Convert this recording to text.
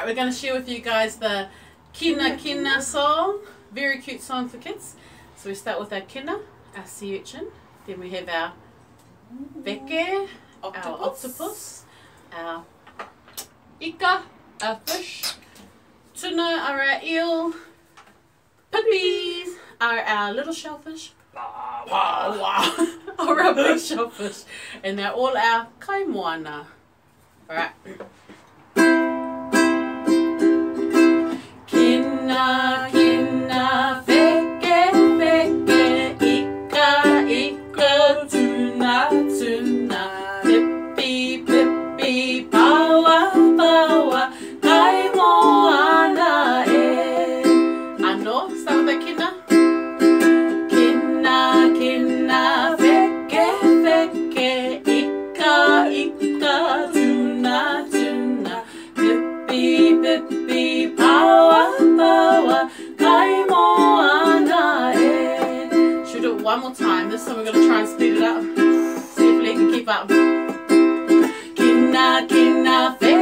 Alright, we're going to share with you guys the Kina Kina song. Very cute song for kids. So we start with our kina, our sea urchin. Then we have our veke, our octopus, our ika, our fish. Tuna are our eel. Pippies are our little shellfish. Or our big shellfish. And they're all our Kaimoana. Alright. Kina, kina, veke, veke, ika, ika, tuna, tuna, pippi, pippi, paua, paua, Kaimoana e. Ano, start with the kina. Kina, kina, veke, veke, ika, ika, tuna, tuna, pippi, pippi, paua, paua, Kaimoana e. Should we do it one more time? This time we're going to try and speed it up. See if Lee can keep up. Kina, kina, veke.